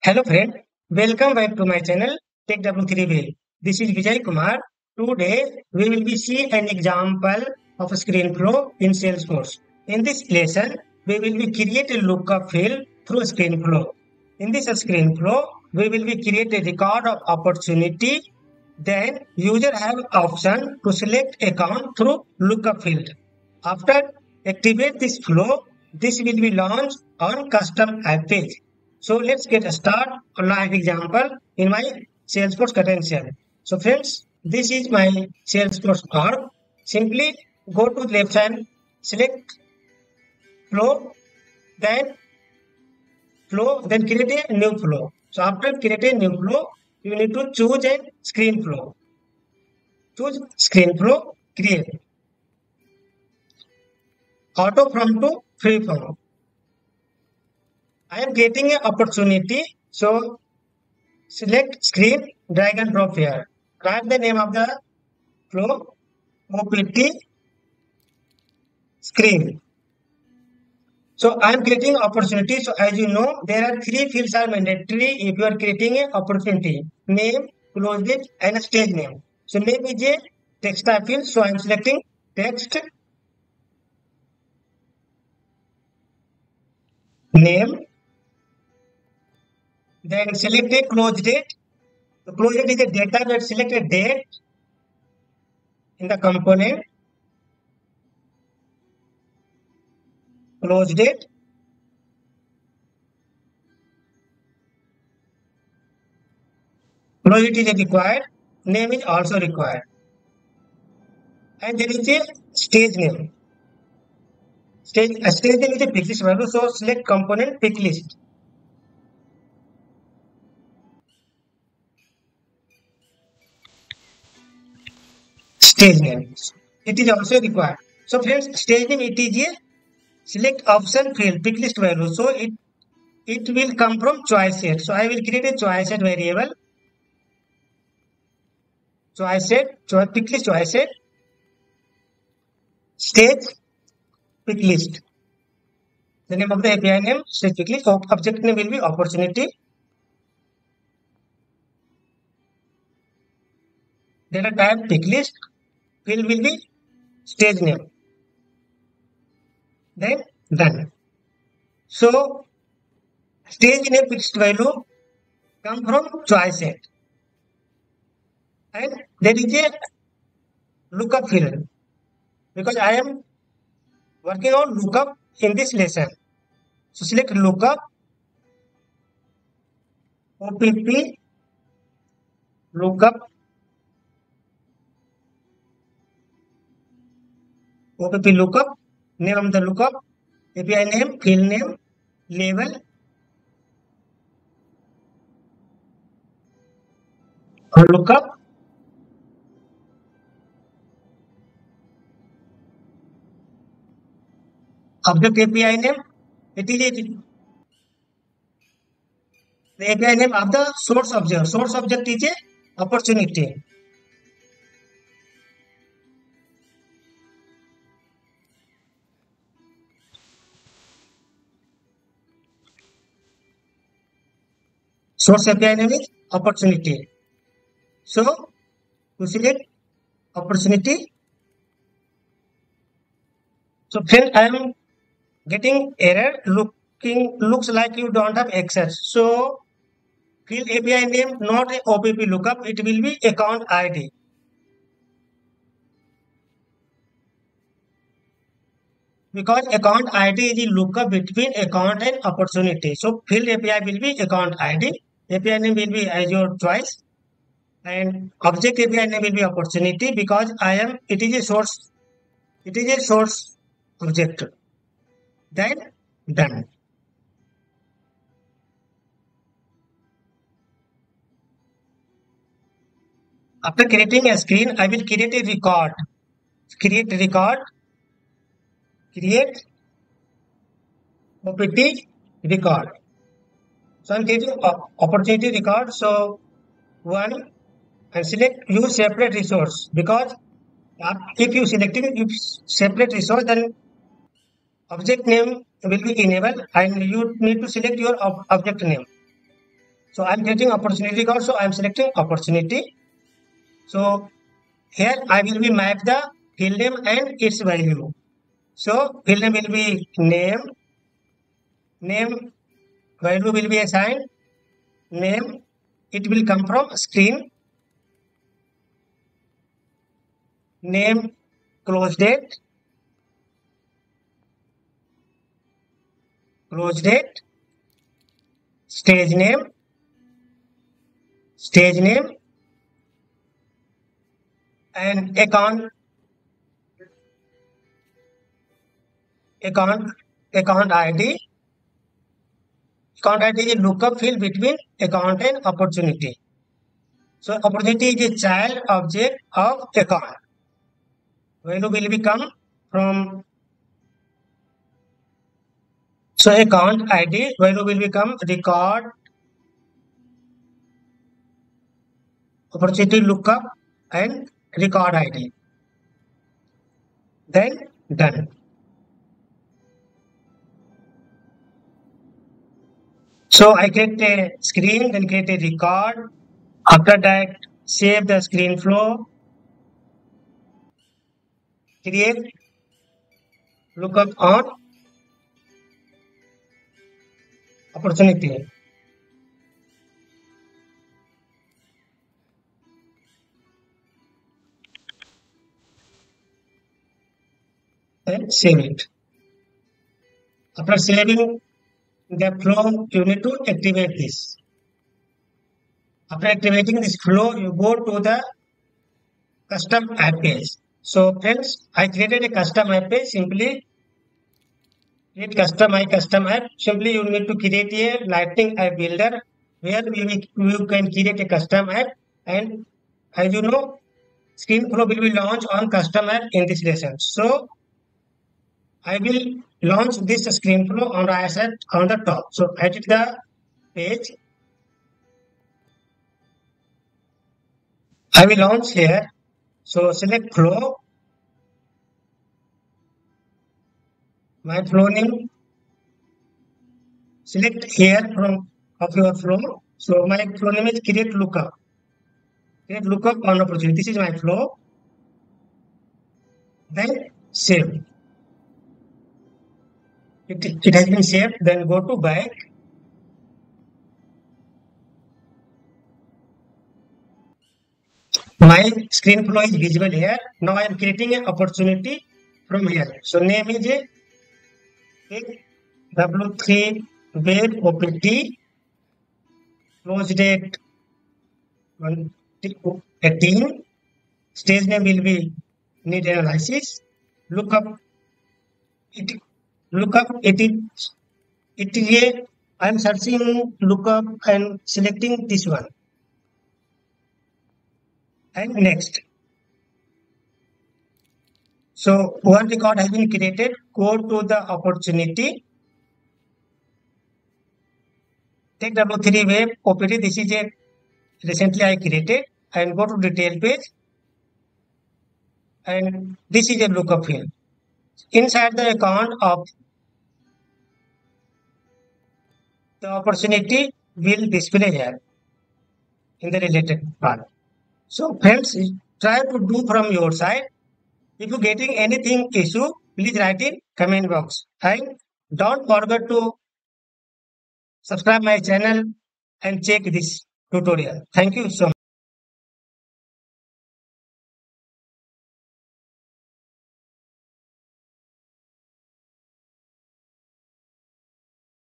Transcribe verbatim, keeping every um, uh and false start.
Hello friend, welcome back to my channel Tech W three Way. This is Vijay Kumar. Today we will be see an example of a screen flow in Salesforce. In this lesson, we will be create a lookup field through screen flow. In this screen flow, we will be create a record of opportunity. Then user have option to select account through lookup field. After activate this flow, this will be launched on custom app page. So let's get a start on live example in my Salesforce Credential. So friends, this is my Salesforce org. Simply go to the left hand, select flow, then flow, then create a new flow. So after create a new flow, you need to choose a screen flow. Choose screen flow, create. Auto from to free form. I am getting an opportunity. So select screen, drag and drop here. Write the name of the flow, O P T screen. So I am creating opportunity. So as you know, there are three fields are mandatory if you are creating an opportunity: name, close date, and stage name. So name is a text type field. So I am selecting text name. Then select a close date. The close date is a data that select a date in the component. Close date. Close date is required. Name is also required. And there is a stage name. Stage, a stage name is a pick list value. So select component pick list. Stage name. It is also required. So friends, stage name it is a select option field pick list value. So it it will come from choice set. So I will create a choice set variable. Choice set, choice pick list choice set, stage pick list. The name of the A P I name stage pick list. Object name will be opportunity. Data type pick list. Field will be stage name. Then done. So stage name fixed value come from choice set. And there is a lookup field because I am working on lookup in this lesson. So select lookup, O P P, lookup, O P P lookup, name of the lookup, A P I name, field name, label, lookup, object A P I name. It is it. The A P I name of the source object. Source object is a opportunity. Source A P I name is opportunity. So to select opportunity. So friend, I am getting error looking looks like you don't have access. So field A P I name not a O P P lookup, it will be account I D. Because account I D is the lookup between account and opportunity. So field A P I will be account I D. A P I name will be as your choice. And object A P I name will be opportunity because I am it is a source, it is a source object. Then done. After creating a screen, I will create a record. Create record. Create O P T record. So I'm creating opportunity record. So one and select use separate resource because if you selecting if separate resource, then object name will be enabled and you need to select your ob object name. So I'm getting opportunity card, so I'm selecting opportunity. So here I will be map the field name and its value. So field name will be name, name value will be assigned, name, it will come from screen, name, close date, close date, stage name, stage name, and account, account, account I D. Account I D is a lookup field between account and opportunity. So opportunity is a child object of account. Value will become from, so account I D value will become record opportunity lookup and record I D. Then done. So I create a screen, then create a record. After that, save the screen flow, create lookup on opportunity. And save it. After saving the flow, you need to activate this. After activating this flow, you go to the custom app page. So friends, I created a custom app page. Simply create custom my custom app. Simply you need to create a Lightning app builder where you, you can create a custom app, and as you know, Screen Flow will be launched on custom app in this lesson. So I will launch this Screen Flow on right side on the top. So edit the page. I will launch here. So select flow. My flow name. Select here from of your flow. So my flow name is create lookup. Create lookup on opportunity. This is my flow. Then save. It, it has been saved. Then go to back. My screen flow is visible here. Now I am creating an opportunity from here. So name is a W three web O P T, close date eighteen, stage name will be need analysis, lookup it lookup it is it is a I am searching lookup and selecting this one. And next. So one record has been created. Go to the opportunity. Take W three web O P T. This is a recently I created, and go to detail page. And this is a lookup field. Inside the account of the opportunity will display here in the related part. So friends, try to do from your side. If you getting anything issue, please write in comment box. And don't forget to subscribe my channel and check this tutorial. Thank you so much.